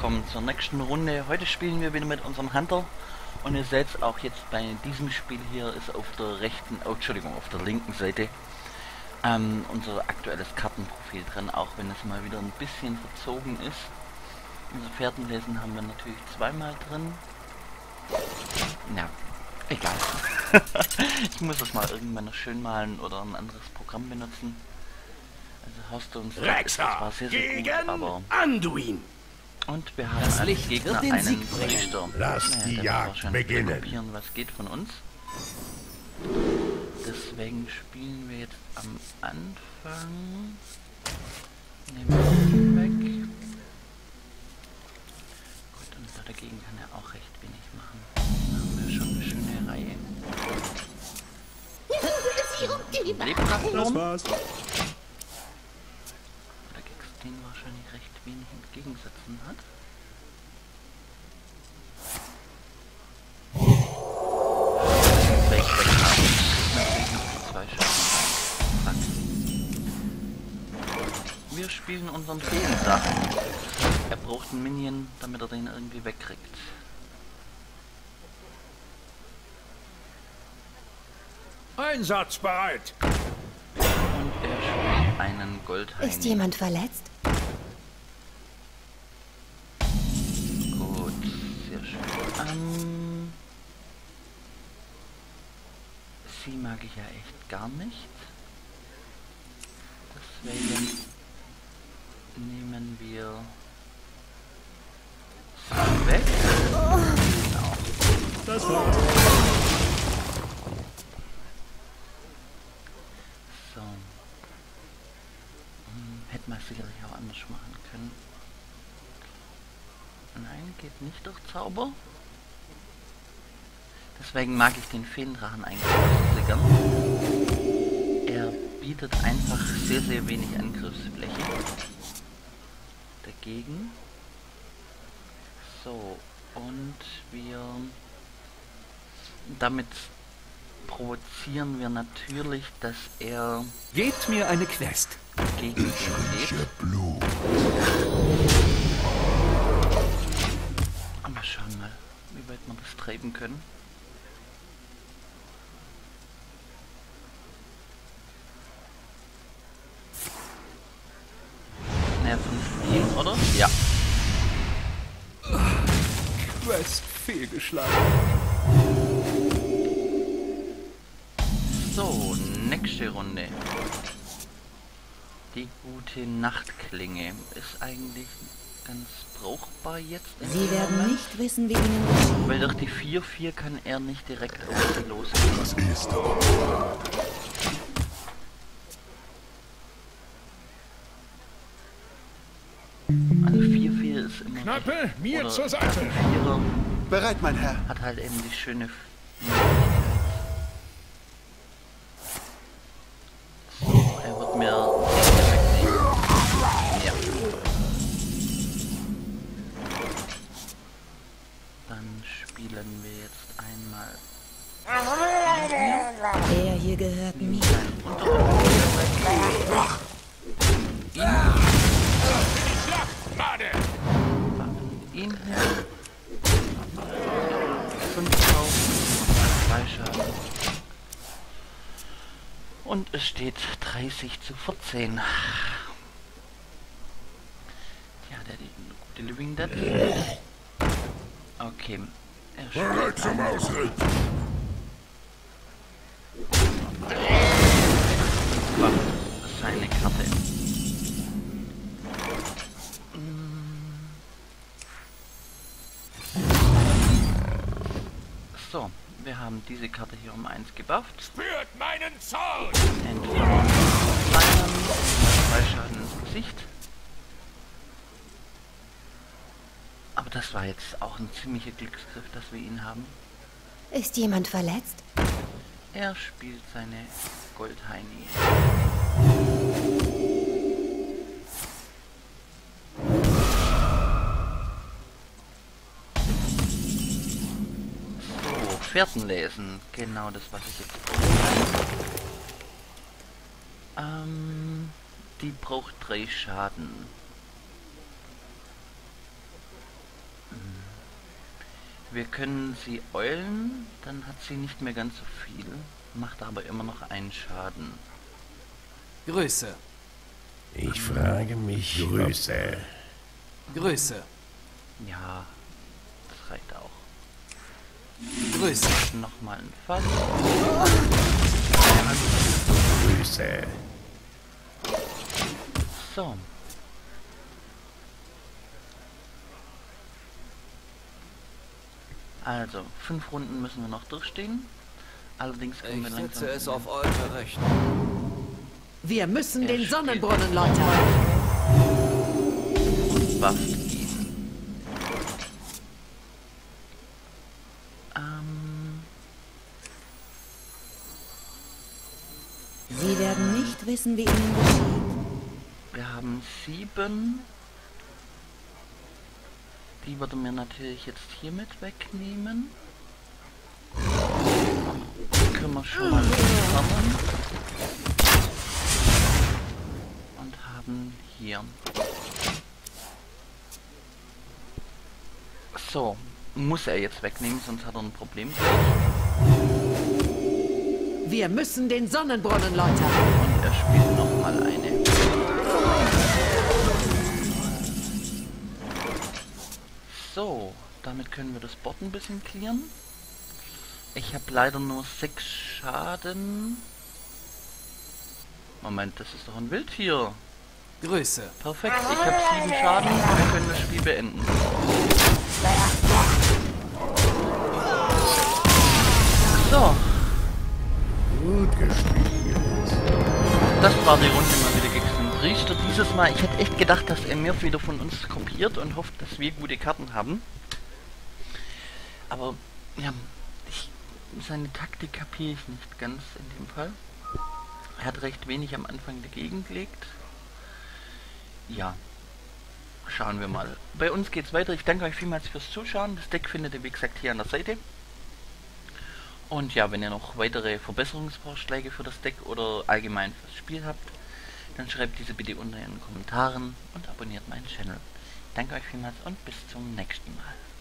willkommen zur nächsten Runde. Heute spielen wir wieder mit unserem Hunter und ihr seht auch jetzt bei diesem Spiel hier ist auf der rechten, oh, Entschuldigung, auf der linken Seite unser aktuelles Kartenprofil drin, auch wenn es mal wieder ein bisschen verzogen ist. Unser Fährtenlesen haben wir natürlich zweimal drin. Ja, egal. Ich muss das mal irgendwann noch schön malen oder ein anderes Programm benutzen. Also Hearthstone war sehr, sehr gut, aber... Anduin. Und wir haben als Gegner einen Priester. Lass die Jagd beginnen. Kopieren, was geht von uns. Deswegen spielen wir jetzt am Anfang. Nehmen wir den weg. Gut, und dagegen kann er auch recht wenig machen. Da haben wir schon eine schöne Reihe. Das war's. Den wahrscheinlich recht wenig entgegensetzen hat. Wir spielen unseren Feendrachen. Er braucht einen Minion, damit er den irgendwie wegkriegt. Einsatzbereit. Und er spielt einen Goldhain. Ist jemand verletzt? Gut, sehr schön. Sie mag ich ja echt gar nicht. Deswegen nehmen wir sie weg. Genau. Das war's. So. Hätte man sicherlich auch anders machen können. Nein, geht nicht durch Zauber. Deswegen mag ich den Feendrachen eigentlich sehr gern. Er bietet einfach sehr, sehr wenig Angriffsfläche. Dagegen. So, und wir... Damit provozieren wir natürlich, dass er... Gebt mir eine Quest. Gegen den geht. Blut. Aber schauen mal, wie weit wir das treiben können. Naja, 15, oder? Ja. Quest fehlgeschlagen. So, nächste Runde. Die gute Nachtklinge ist eigentlich ganz brauchbar jetzt. Sie werden nicht wissen, wie ihnen geschieht. Weil durch die 4-4 kann er nicht direkt auf sie losgehen. Das erste Opfer. Also 4-4 ist immer... Knappe, mir oder zur Seite. 4er Bereit, mein Herr. hat halt eben die schöne... So, er wird mir... Ja. Dann spielen wir jetzt einmal... Der hier gehört mir. Ihn her. 5 Tauben, 2 Schaden. Und es steht 30:14. Ja, der gute Living Dead. Okay. Er Bereit zum Ausritt. Seine Karte. So, wir haben diese Karte hier um 1 gebufft. Spürt meinen Zorn. Entfernen 2 Schaden ins Gesicht. Aber das war jetzt auch ein ziemlicher Glücksgriff, dass wir ihn haben. Ist jemand verletzt? Er spielt seine Goldheini. So, Fährten genau das, was ich jetzt brauche. Die braucht 3 Schaden. Wir können sie eulen, dann hat sie nicht mehr ganz so viel, macht aber immer noch einen Schaden. Größe. Ich frage mich, Größe. Größe. Ja, das reicht auch. Größe. Nochmal ein Fall. Größe. So. Also, 5 Runden müssen wir noch durchstehen. Allerdings können wir Ich langsam... setze es auf eure Rechnung. Wir müssen Er den spielt Sonnenbrunnen läutern. Bufft ihn. Sie werden nicht wissen, wie ihnen geschieht. Wir haben 7. Die würde mir natürlich jetzt hiermit wegnehmen. Die können wir schon mal entfernen. Und haben hier. So, muss er jetzt wegnehmen, sonst hat er ein Problem. Wir müssen den Sonnenbrunnen läutern. Und er spielt nochmal eine. So, damit können wir das Board ein bisschen clearen. Ich habe leider nur 6 Schaden. Moment, das ist doch ein Wildtier. Größe. Perfekt, ich habe 7 Schaden. Wir können das Spiel beenden. So. Gut gespielt. Das war die Runde mal wieder gegen den Priester. Dieses Mal, ich hätte echt gedacht, dass er mir wieder von uns kopiert und hofft, dass wir gute Karten haben. Aber, ja, seine Taktik kapiere ich nicht ganz in dem Fall. Er hat recht wenig am Anfang dagegen gelegt. Ja, schauen wir mal. Bei uns geht's weiter. Ich danke euch vielmals fürs Zuschauen. Das Deck findet ihr, wie gesagt, hier an der Seite. Und ja, wenn ihr noch weitere Verbesserungsvorschläge für das Deck oder allgemein fürs Spiel habt, dann schreibt diese bitte unter in den Kommentaren und abonniert meinen Channel. Danke euch vielmals und bis zum nächsten Mal.